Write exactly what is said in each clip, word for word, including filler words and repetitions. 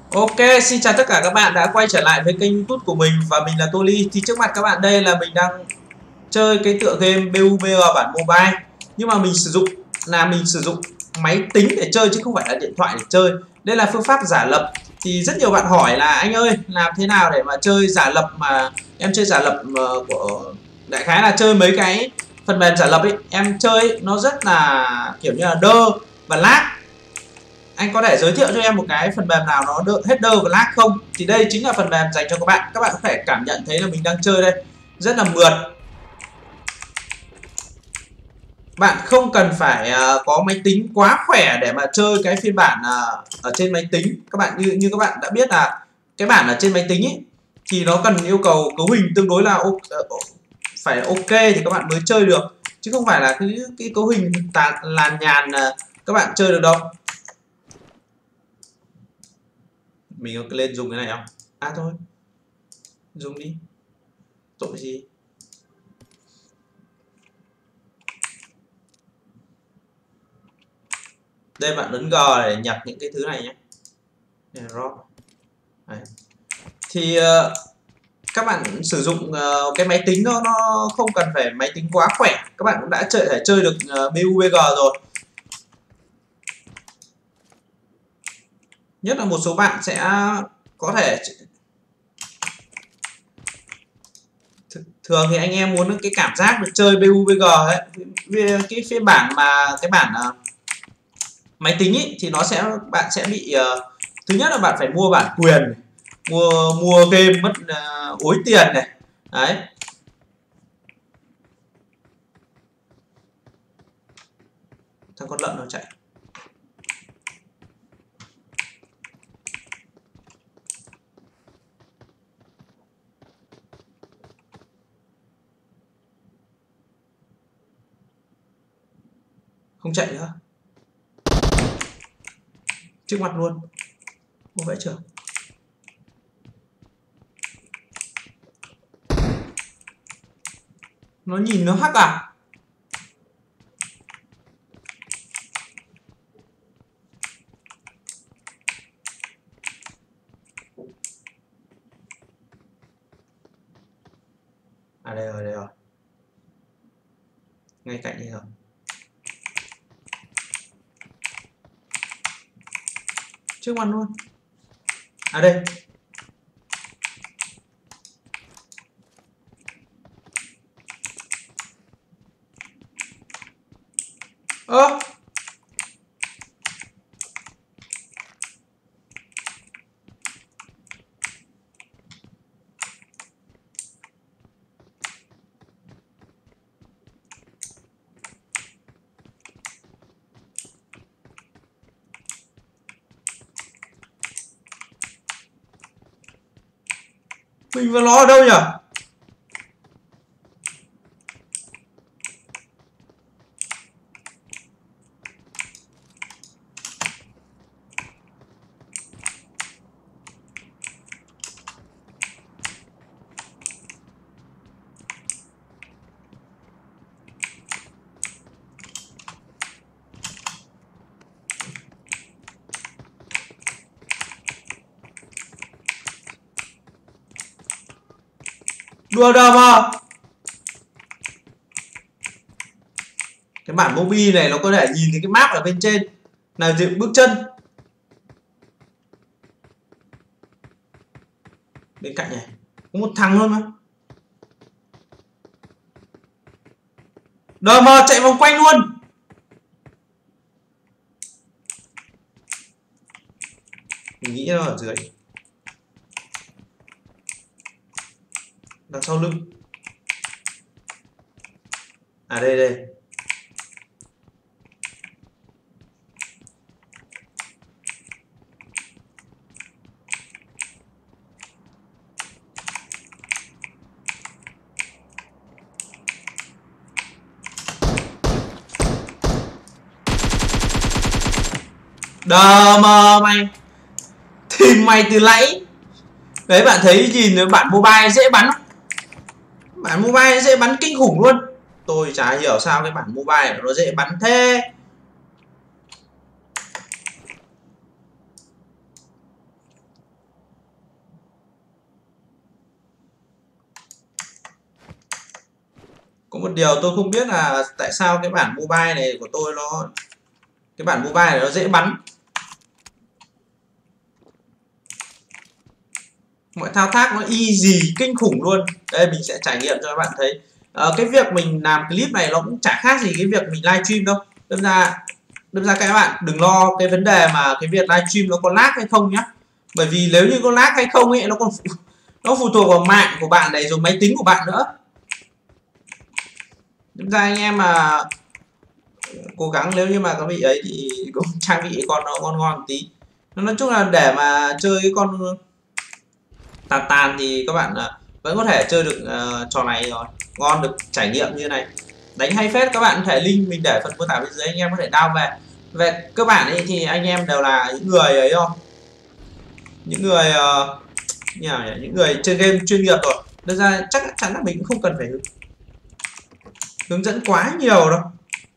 Ok, xin chào tất cả các bạn đã quay trở lại với kênh YouTube của mình và mình là Tô Ly. Thì trước mặt các bạn đây là mình đang chơi cái tựa game bê u bê giê bản mobile. Nhưng mà mình sử dụng là mình sử dụng máy tính để chơi chứ không phải là điện thoại để chơi. Đây là phương pháp giả lập. Thì rất nhiều bạn hỏi là anh ơi, làm thế nào để mà chơi giả lập, mà em chơi giả lập mà của đại khái là chơi mấy cái phần mềm giả lập ấy, em chơi ấy, nó rất là kiểu như là đơ và lag. Anh có thể giới thiệu cho em một cái phần mềm nào nó đỡ header và lag không? Thì đây chính là phần mềm dành cho các bạn. Các bạn có thể cảm nhận thấy là mình đang chơi đây rất là mượt. Bạn không cần phải uh, có máy tính quá khỏe để mà chơi cái phiên bản uh, ở trên máy tính. Các bạn như như các bạn đã biết là cái bản ở trên máy tính ấy, thì nó cần yêu cầu cấu hình tương đối là uh, phải ok thì các bạn mới chơi được, chứ không phải là cái cái cấu hình tàn làn nhàn uh, các bạn chơi được đâu. Mình có lên dùng cái này không? À thôi, dùng đi, tội gì. Đây bạn ấn G để nhập những cái thứ này nhé. Đấy. Thì uh, các bạn sử dụng uh, cái máy tính nó nó không cần phải máy tính quá khỏe, các bạn cũng đã chơi thể chơi được uh, bê u bê giê rồi. Nhất là một số bạn sẽ có thể thường thì anh em muốn cái cảm giác được chơi bê u bê giê ấy, cái phiên bản mà cái bản uh, máy tính ý, thì nó sẽ bạn sẽ bị uh, thứ nhất là bạn phải mua bản quyền, mua mua game mất uh, ối tiền này. Đấy, thằng con lợn nó chạy. Không chạy nữa, trước mặt luôn. Không vẽ trưởng. Nó nhìn nó hack à? À đây rồi, đây rồi. Ngay cạnh đây rồi. Trước mặt luôn. À đây. Ơ. Mình và nó ở đâu nhỉ? Đùa đờ mà. Cái bản mobile này nó có thể nhìn thấy cái map ở bên trên là dựng bước chân. Bên cạnh này có một thằng luôn mà. Đờ mờ chạy vòng quanh luôn. Mình nghĩ nó ở dưới, đằng sau lưng. À đây đây. Đờ mờ mày. Thì mày từ nãy. Đấy, bạn thấy nhìn bản mobile dễ bắn không? Bản mobile dễ bắn kinh khủng luôn. Tôi chả hiểu sao cái bản mobile nó dễ bắn thế. Có một điều tôi không biết là tại sao cái bản mobile này của tôi nó cái bản mobile này nó dễ bắn. Mọi thao tác nó easy kinh khủng luôn. Đây mình sẽ trải nghiệm cho các bạn thấy. À, cái việc mình làm clip này nó cũng chả khác gì cái việc mình livestream đâu. Đâm ra đâm ra các bạn đừng lo cái vấn đề mà cái việc livestream nó có lag hay không nhá. Bởi vì nếu như có lag hay không ấy nó còn phụ, nó phụ thuộc vào mạng của bạn này rồi máy tính của bạn nữa. Đâm ra anh em mà cố gắng nếu như mà có bị ấy thì cũng trang bị con nó ngon ngon một tí. Nói chung là để mà chơi cái con tàn tàn thì các bạn vẫn có thể chơi được uh, trò này rồi, ngon, được trải nghiệm như này, đánh hay phết. Các bạn có thể link mình để phần mô tả bên dưới, anh em có thể download về. Về cơ bản ấy thì anh em đều là những người ấy thôi, những người uh, như nào nhỉ? Những người chơi game chuyên nghiệp rồi, nên ra chắc chắn là mình cũng không cần phải hướng dẫn quá nhiều đâu.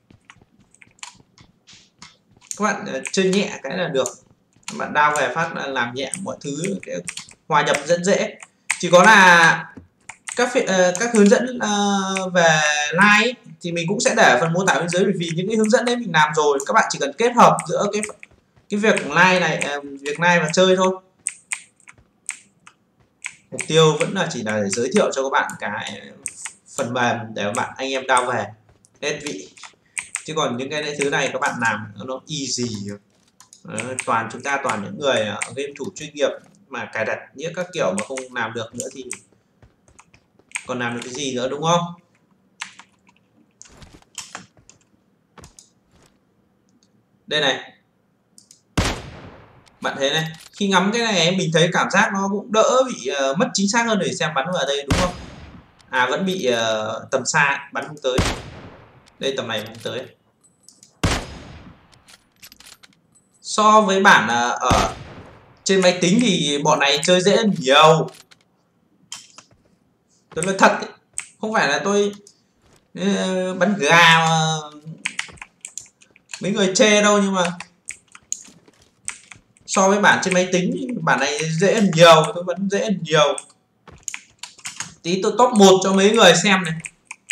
Các bạn uh, chơi nhẹ cái là được, các bạn download về phát là làm nhẹ mọi thứ, cái hòa nhập rất dễ. Chỉ có là các uh, các hướng dẫn uh, về like ấy, thì mình cũng sẽ để phần mô tả bên dưới, bởi vì những cái hướng dẫn đấy mình làm rồi, các bạn chỉ cần kết hợp giữa cái cái việc like này, uh, việc like và chơi thôi. Mục tiêu vẫn là chỉ là để giới thiệu cho các bạn cái phần mềm để các bạn anh em download về hết vị, chứ còn những cái thứ này các bạn làm nó easy. Đó, toàn chúng ta toàn những người game thủ chuyên nghiệp mà cài đặt những các kiểu mà không làm được nữa thì còn làm được cái gì nữa, đúng không? Đây này, bạn thấy này, khi ngắm cái này mình thấy cảm giác nó cũng đỡ bị uh, mất chính xác hơn để xem bắn vào đây, đúng không? À vẫn bị uh, tầm xa bắn không tới. Đây tầm này không tới. So với bản uh, ở trên máy tính thì bọn này chơi dễ hơn nhiều. Tôi nói thật ấy, không phải là tôi uh, bắn gà mà mấy người chê đâu, nhưng mà so với bản trên máy tính bản này dễ hơn nhiều, tôi vẫn dễ hơn nhiều. Tí tôi top một cho mấy người xem này.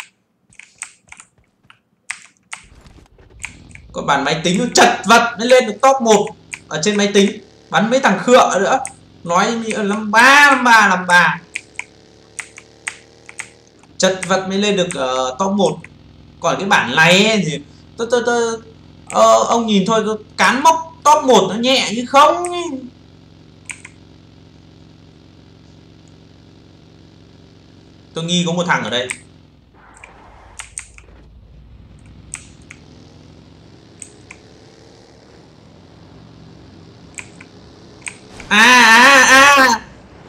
Còn bản máy tính nó chật vật mới lên được top một ở trên máy tính, bắn mấy thằng khựa nữa, nói như năm ba năm ba năm ba chật vật mới lên được uh, top một. Còn cái bản này ấy, thì tôi tôi tôi ờ, ông nhìn thôi, tôi cán mốc top một nó nhẹ như không ấy. Tôi nghi có một thằng ở đây. À à à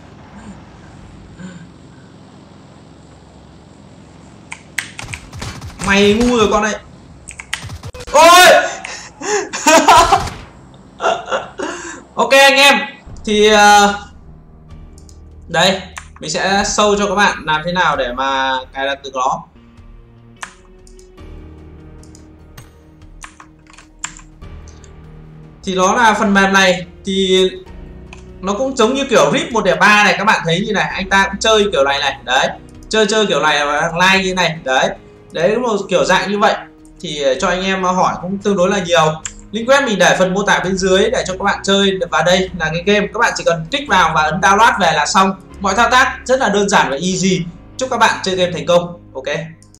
mày ngu rồi con này. Ôi ok anh em, thì uh, đây mình sẽ show cho các bạn làm thế nào để mà cài đặt được nó. Thì nó là phần mềm này thì nó cũng giống như kiểu rip một điểm ba này, các bạn thấy như này, anh ta cũng chơi kiểu này này, đấy, chơi chơi kiểu này và like như này, đấy, đấy một kiểu dạng như vậy. Thì cho anh em hỏi cũng tương đối là nhiều. Link web mình để phần mô tả bên dưới để cho các bạn chơi. Và đây là cái game, các bạn chỉ cần kích vào và ấn download về là xong. Mọi thao tác rất là đơn giản và easy. Chúc các bạn chơi game thành công. Ok.